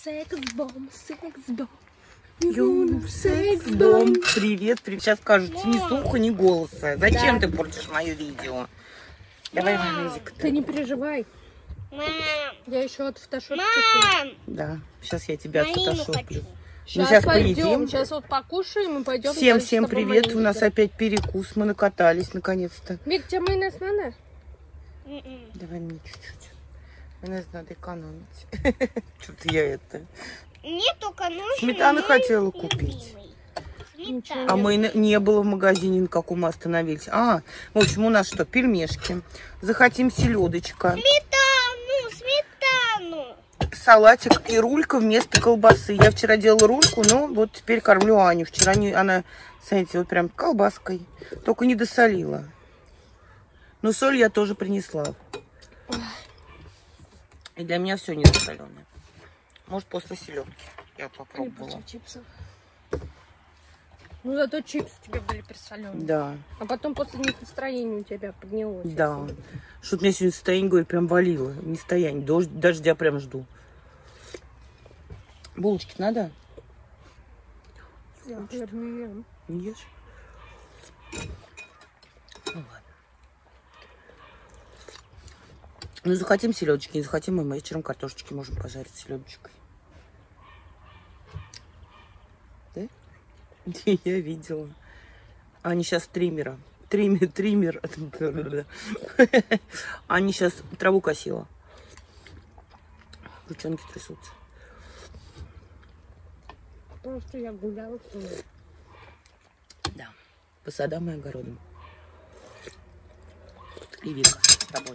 секс-бомб, секс-бомб. Секс-бомб. Привет, привет. Сейчас скажут, ни слуха, ни голоса. Зачем ты портишь мое видео? Давай, морозик. Ты не переживай. Я еще от фотошопки. Да, сейчас я тебя отфотошоплю. Сейчас пойдем, сейчас вот покушаем и пойдем. Всем привет, у нас опять перекус, мы накатались наконец-то. Вик, тебе майонез надо? Давай мне чуть-чуть. Майонез надо экономить. Что-то я это... Нет, только нужно. Сметану хотела купить. А мы не было в магазине, на каком мы остановились. В общем, у нас что, пельмешки. Захотим селедочка. Сметану. Салатик и рулька вместо колбасы. Я вчера делала рульку, но вот теперь кормлю Аню. Вчера она, знаете, вот прям колбаской. Только не досолила. Но соль я тоже принесла. И для меня все недосоленое. Может, после селедки я попробовала. Ну, зато чипсы тебе были присоленые. Да. А потом после них настроение у тебя поднялось. Да. Что-то меня сегодня состояние, говорю, прям валило. Не состояние. Дождя прям жду. Булочки надо? Я не ем. Не ешь? Ну ладно. Ну, захотим селедочки, не захотим, мы вечером картошечки можем пожарить селедочкой. Да? Я видела. Они сейчас триммер. Они сейчас траву косила. Ручонки трясутся. Потому что я гуляла. Да. По садам и огородам. И Вика с тобой.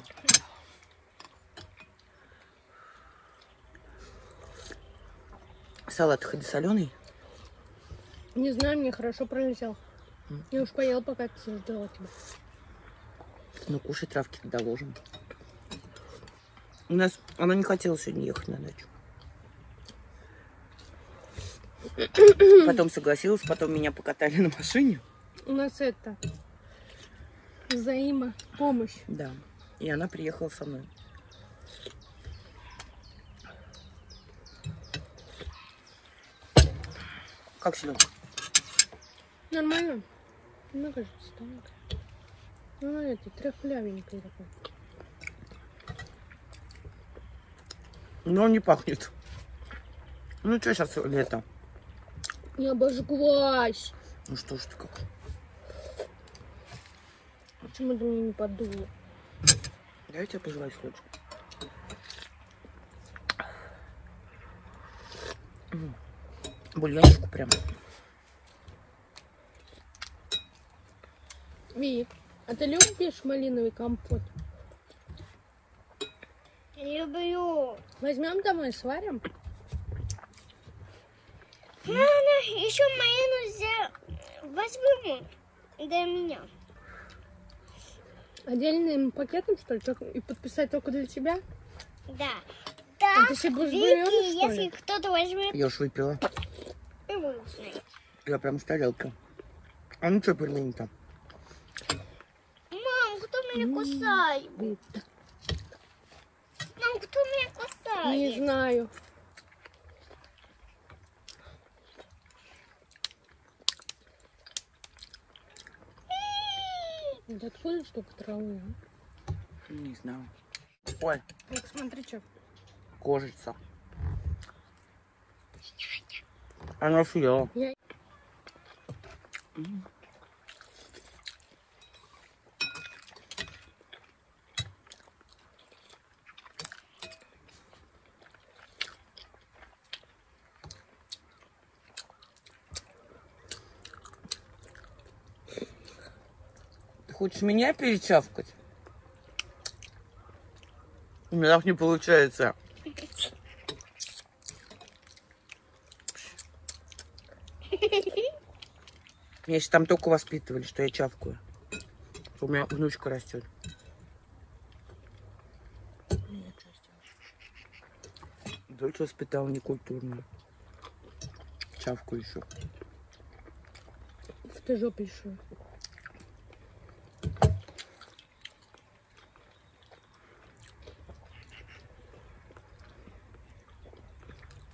Салат хоть соленый? Не знаю, мне хорошо пролетел. Я уж поела, пока ты ждала тебя. Ну, кушай, травки доложим. У нас... Она не хотела сегодня ехать на дачу. Потом согласилась, потом меня покатали на машине. У нас это... взаимопомощь. Да. И она приехала со мной. Как селедка? Нормально. Ну, кажется, тонко. Ну, это трехлявенькая такая. Но не пахнет. Ну, что сейчас лето? Я обожглась. Ну, что ж ты как? Почему ты мне не подуло? Давай я тебя пожелаю селедочку. Бульончику прям. Вик, а ты любишь малиновый компот? Люблю. Возьмем домой, сварим? Мама, еще майонез возьмем для меня. Отдельным пакетом, что ли? И подписать только для тебя? Да. А ты себе будешь берём, что ли? если кто-то возьмет, Я уж выпила. ты будешь знать. Я прям с тарелки. А ну что, пельмени-то? Мам, кто меня кусает? Мам, кто меня кусает? Не знаю. Вот откуда столько травы, а? Не знаю. Ой, Вик, смотри, что. кожица. Она съела. Ты хочешь меня перечавкать? У меня так не получается. Меня еще там только воспитывали, что я чавкаю. У меня внучка растет. Дочь воспитала некультурную. Чавку еще. В ты жопе еще.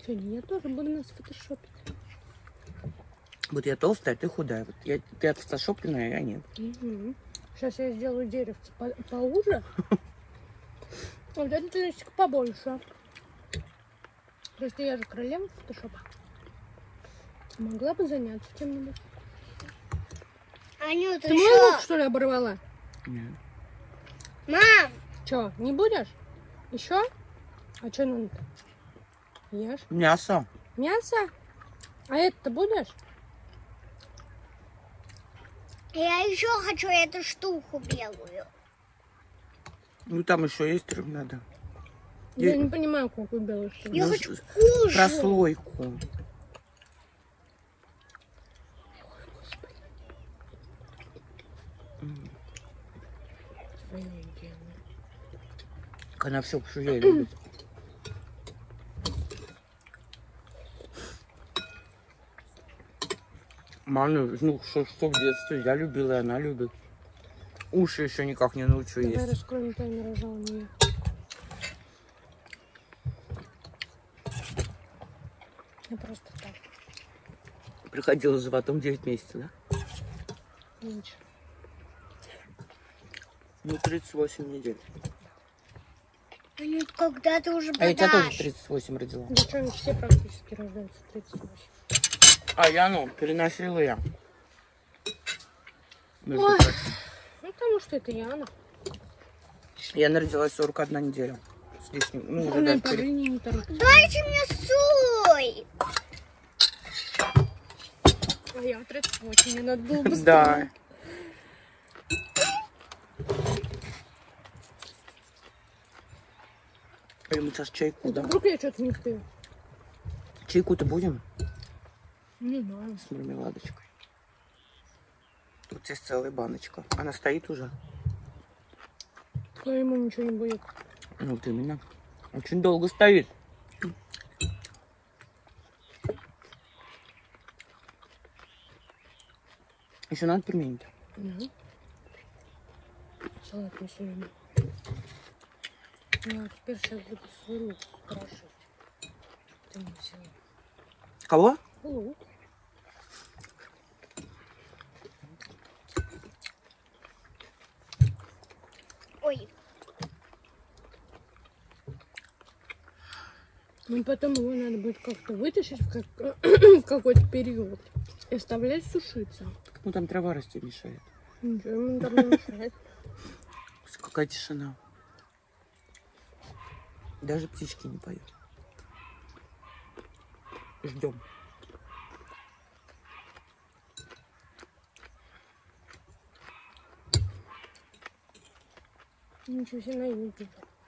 Сегодня я тоже буду нас фотошопить. Вот я толстая, ты худая. Вот ты отфотошопленная, а я нет. Сейчас я сделаю деревце поуже. А вот этот листик побольше. Просто я же королева фотошопа. Могла бы заняться чем-нибудь. Анюта, Ты мой лук, что ли, оборвала? Нет. Мам, Че, не будешь? Еще? А что надо? Ешь. Мясо. Мясо? А это будешь? я еще хочу эту штуку белую. Ну там еще есть надо. Я не понимаю, какую белую штуку. Я Ну, хочу кушать. прослойку. Она все пожалеет любит. Мама, ну что в детстве я любила, и она любит. Уши еще никак не научу Давай есть. раскроем таймер жалования. Я просто так. Приходила с животом 9 месяцев, да? Меньше. Ну, 38 недель. Анют, когда ты уже А я тебя тоже подашь? 38 родила. Девчонки все практически рождаются в 38. А я, ну, переносила я. Между Ой. прочим. Ну, потому что это Яна. Я родилась 41 неделя. С лишним. Ну, уже Она даже по времени не торопится. Дайте мне соль. А я в 38, мне надо было быстрее. Да. Или мы сейчас чайку, да? Вдруг я что-то не успею. Чайку-то будем? Не знаю. С мармеладочкой. Тут есть целая баночка. Она стоит уже. Но ему ничего не будет. Ну, вот именно. Очень долго стоит. Еще надо пельмени-то. Угу. Салат на сегодня. Ну, а теперь сейчас буду свой лук спрашивать. Ты не взяла. Кого? Лук. Ой, Ну, потом его надо будет как-то вытащить в какой-то период и оставлять сушиться. Ну, там трава расти мешает. Ничего ему там не мешает. Какая тишина. Даже птички не поют. Ждем. Ничего себе, наивненький.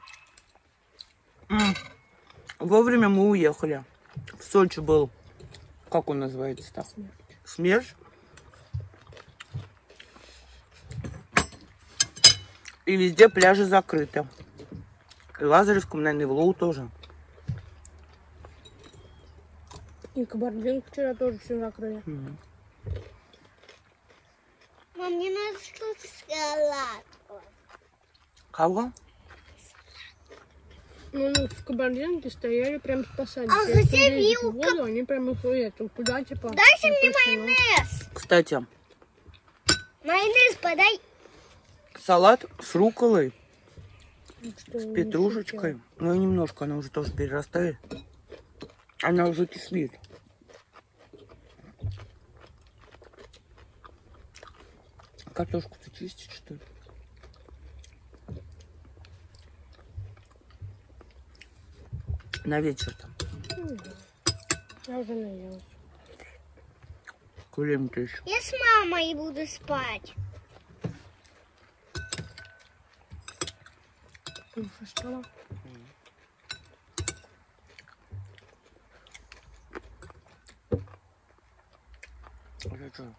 Вовремя мы уехали. В Сочи был, как он называется там? Смерч. И везде пляжи закрыты. И в Лазаревском, наверное, и в Лоу тоже. И Кабардинку вчера тоже все закрыли. мам, мне надо что-то сладкое. Кого? Ну, в Кабардинке стояли прям спасали. А Если где лезет в вилка? воду, они прям их эту, туда, типа... Дайте мне запрещено. майонез. Кстати, Майонез подай. салат с рукколой, Так что с не петрушечкой. Ну и немножко, она уже тоже перерастает. Она уже кислит. Картошку-то чистить, что ли? На вечер там. шутки. Я уже наелась. Кулем-то еще. Я с мамой буду спать. Кушай, что? Я что?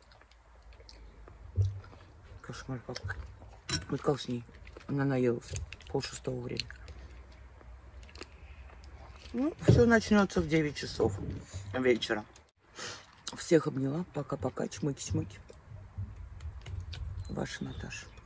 Кошмар какой. Вот как с ней? Она наелась. 5:30 время. Ну, все начнется в 9 часов вечера. Всех обняла. Пока-пока. Чмыки-чмыки. Ваша Наташа.